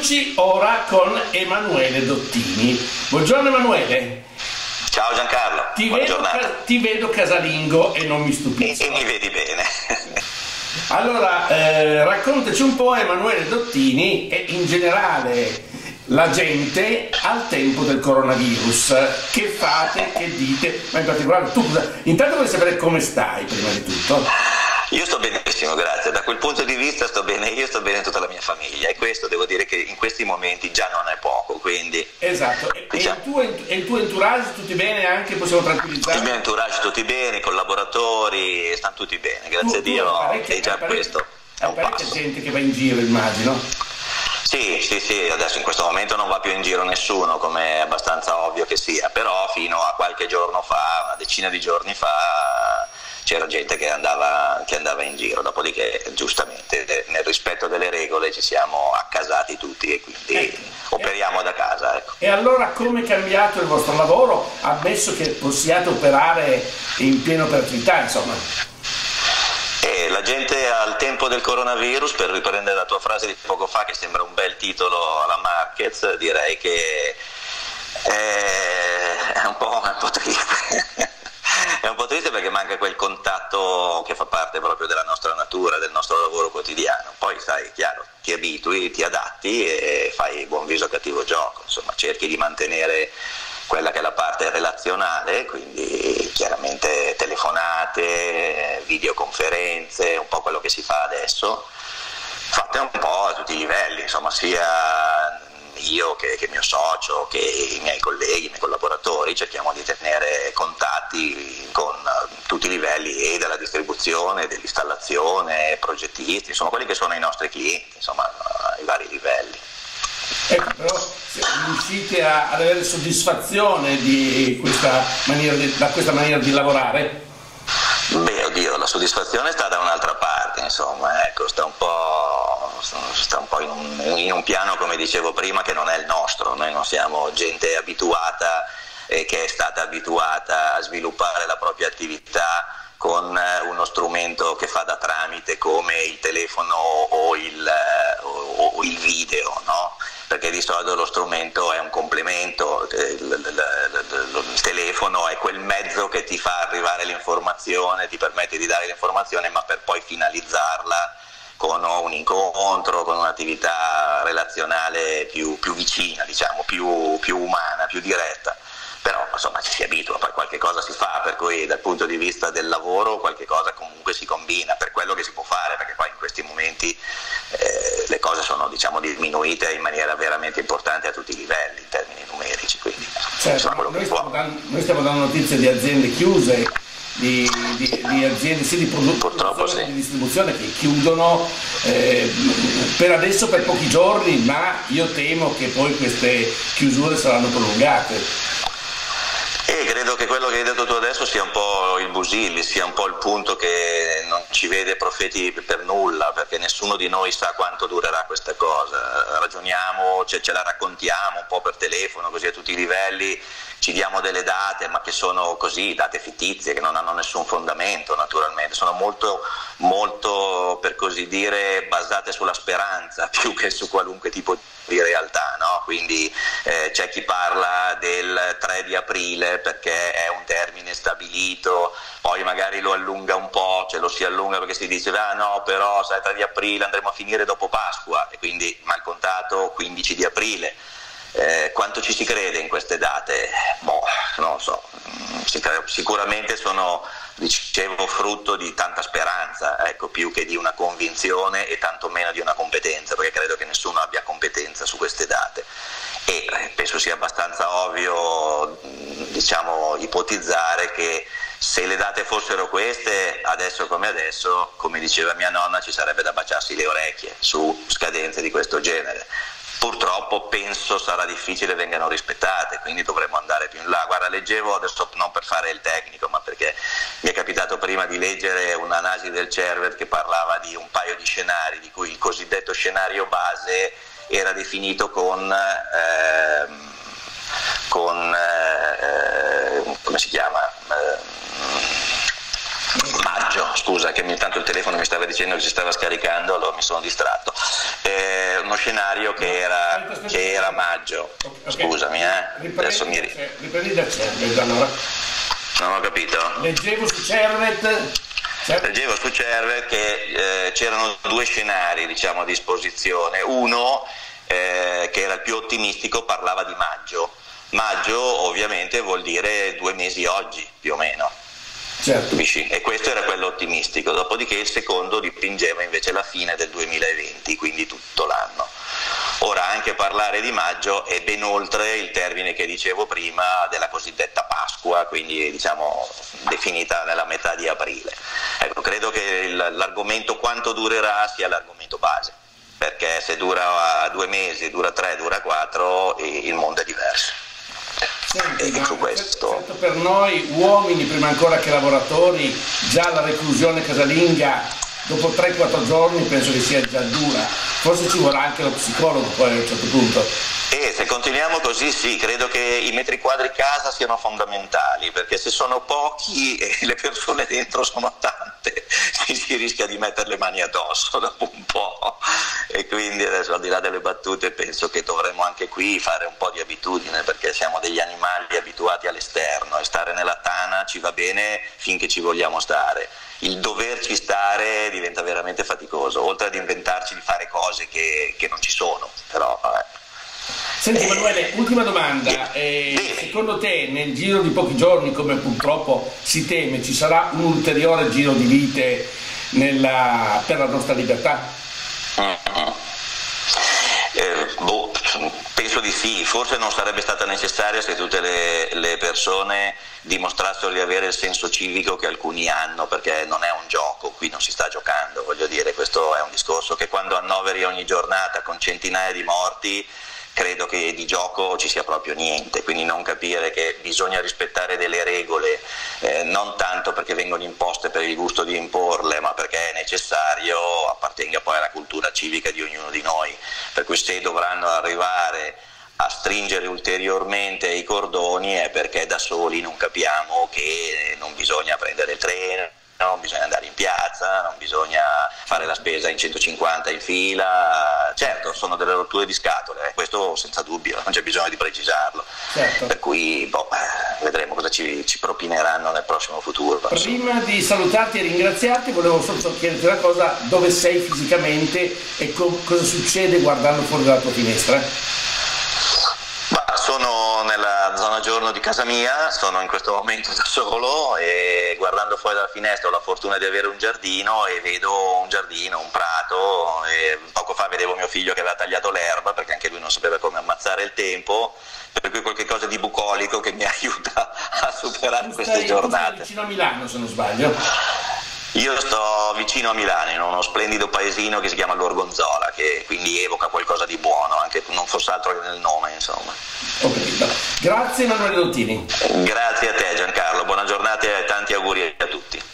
Eccoci ora con Emanuele Dottini. Buongiorno Emanuele. Ciao Giancarlo, buona giornata. Ti vedo casalingo e non mi stupisco. E mi vedi bene. Allora, raccontaci un po', Emanuele Dottini, e in generale la gente al tempo del coronavirus. Che fate, che dite? Ma in particolare tu, intanto vorrei sapere come stai prima di tutto. Io sto benissimo, grazie. Da quel punto di vista sto bene io, sto bene tutta la mia famiglia, e questo devo dire che in questi momenti già non è poco, quindi... Esatto, diciamo, e il tuo entourage tutti bene anche? Possiamo tranquillizzare? Il mio entourage tutti bene, i collaboratori stanno tutti bene, grazie a Dio, e già questo è un passo. C'è gente che va in giro, immagino. Sì, adesso in questo momento non va più in giro nessuno, come è abbastanza ovvio che sia, però fino a qualche giorno fa, una decina di giorni fa, c'era gente che andava in giro, dopodiché giustamente nel rispetto delle regole ci siamo accasati tutti e quindi operiamo da casa. Ecco. E allora come è cambiato il vostro lavoro, ammesso che possiate operare in piena operatività, insomma? La gente al tempo del coronavirus, per riprendere la tua frase di poco fa che sembra un bel titolo alla Marquez, direi che è un po' triste. È un po' triste perché manca quel contatto che fa parte proprio della nostra natura, del nostro lavoro quotidiano. Poi sai, chiaro, ti abitui, ti adatti e fai buon viso cattivo gioco, insomma cerchi di mantenere quella che è la parte relazionale, quindi chiaramente telefonate, videoconferenze, un po' quello che si fa adesso, fatte un po' a tutti i livelli, insomma sia io che mio socio, che i miei colleghi, i miei collaboratori, cerchiamo di tenere contatti con tutti i livelli, e della distribuzione, dell'installazione, progettisti, insomma quelli che sono i nostri clienti, insomma ai vari livelli. Ecco, però se riuscite ad avere soddisfazione da questa maniera di lavorare? Beh, oddio, la soddisfazione sta da un'altra parte, insomma, ecco, sta un po' in un piano, come dicevo prima, che non è il nostro. Noi non siamo gente abituata che è stata abituata a sviluppare la propria attività con uno strumento che fa da tramite come il telefono o il video, no? Perché di solito lo strumento è un complemento, il telefono è quel mezzo che ti fa arrivare l'informazione, ti permette di dare l'informazione, ma per poi finalizzarla con un incontro, con un'attività relazionale più vicina, diciamo, più umana, più diretta. Però insomma ci si abitua, poi qualche cosa si fa, per cui dal punto di vista del lavoro qualche cosa comunque si combina per quello che si può fare, perché poi in questi momenti le cose sono, diciamo, diminuite in maniera veramente importante a tutti i livelli in termini numerici, quindi certo, quello che può. Noi stiamo dando notizie di aziende chiuse, di aziende sia di produzione che di distribuzione che chiudono per adesso per pochi giorni, ma io temo che poi queste chiusure saranno prolungate. E credo che quello che hai detto tu adesso sia un po' il Busilli, sia un po' il punto che non ci vede profeti per nulla, perché nessuno di noi sa quanto durerà questa cosa. Ragioniamo, ce la raccontiamo un po' per telefono, così a tutti i livelli, ci diamo delle date, ma che sono così, date fittizie, che non hanno nessun fondamento naturalmente, sono molto, per così dire, basate sulla speranza più che su qualunque tipo di realtà, no? Quindi c'è chi parla del 3 di aprile perché è un termine stabilito, poi magari lo allunga un po', lo si allunga perché si dice no, però sai, 3 di aprile andremo a finire dopo Pasqua, e quindi mal contato 15 di aprile. Quanto ci si crede in queste date? Boh, non lo so, sicuramente sono, dicevo, frutto di tanta speranza, ecco, più che di una convinzione e tanto meno di una competenza, perché credo che nessuno abbia competenza su queste date, e penso sia abbastanza ovvio, diciamo, ipotizzare che se le date fossero queste, adesso, come diceva mia nonna, ci sarebbe da baciarsi le orecchie su scadenze di questo genere. Purtroppo penso sarà difficile vengano rispettate, quindi dovremo andare più in là. Guarda, leggevo adesso, non per fare il tecnico, ma perché mi è capitato prima di leggere un'analisi del Cerved che parlava di un paio di scenari, di cui il cosiddetto scenario base era definito con come si chiama? Maggio, scusa, che intanto il telefono mi stava dicendo che si stava scaricando, allora mi sono distratto. Uno scenario che era maggio. Okay. Scusami, adesso riprendi da Cervet, allora. Non ho capito. Leggevo su Cervet che c'erano due scenari, diciamo, a disposizione. Uno che era il più ottimistico, parlava di maggio. Maggio ovviamente vuol dire 2 mesi oggi, più o meno. Certo. E questo era quello ottimistico, dopodiché il secondo dipingeva invece la fine del 2020, quindi tutto l'anno. Ora anche parlare di maggio è ben oltre il termine che dicevo prima della cosiddetta Pasqua, quindi diciamo definita nella metà di aprile. Ecco, credo che l'argomento quanto durerà sia l'argomento base, perché se dura 2 mesi, dura 3, dura 4, il mondo è diverso. Senti, su questo. Certo, per noi uomini, prima ancora che lavoratori, già la reclusione casalinga dopo 3-4 giorni penso che sia già dura, forse ci vorrà anche lo psicologo poi a un certo punto. Se continuiamo così sì, credo che i metri quadri casa siano fondamentali, perché se sono pochi e le persone dentro sono tante si rischia di mettere le mani addosso dopo un po', e quindi adesso, al di là delle battute, penso che dovremmo anche qui fare un po' di abitudine, perché siamo degli animali abituati all'esterno e stare nella tana ci va bene finché ci vogliamo stare. Il doverci stare diventa veramente faticoso, oltre ad inventarci di fare cose che non ci sono, però Senti Emanuele, ultima domanda, secondo te nel giro di pochi giorni, come purtroppo si teme, ci sarà un ulteriore giro di vite per la nostra libertà? Penso di sì, forse non sarebbe stata necessaria se tutte le persone dimostrassero di avere il senso civico che alcuni hanno, perché non è un gioco, qui non si sta giocando, voglio dire, questo è un discorso che quando annoveri ogni giornata con centinaia di morti, credo che di gioco ci sia proprio niente, quindi non capire che bisogna rispettare delle regole, non tanto perché vengono imposte per il gusto di imporle, ma perché è necessario, appartenga poi alla cultura civica di ognuno di noi, per cui se dovranno arrivare a stringere ulteriormente i cordoni è perché da soli non capiamo che non bisogna prendere il treno, non bisogna andare in piazza, non bisogna fare la spesa in 150 in fila. Certo, sono delle rotture di scatole, questo senza dubbio, non c'è bisogno di precisarlo. Certo. Per cui vedremo cosa ci propineranno nel prossimo futuro. Prima di salutarti e ringraziarti volevo solo chiederti una cosa: dove sei fisicamente e cosa succede guardando fuori dalla tua finestra? Sono nella zona giorno di casa mia, sono in questo momento da solo e guardando fuori dalla finestra ho la fortuna di avere un giardino e vedo un giardino, un prato, e poco fa vedevo mio figlio che aveva tagliato l'erba perché anche lui non sapeva come ammazzare il tempo, per cui qualche cosa di bucolico che mi aiuta a superare queste giornate. Tu stai vicino a Milano, se non sbaglio. Io sto vicino a Milano, in uno splendido paesino che si chiama Gorgonzola, che quindi evoca qualcosa di buono, anche non fosse altro che nel nome, insomma. Grazie Emanuele Dottini. Grazie a te Giancarlo, buona giornata e tanti auguri a tutti.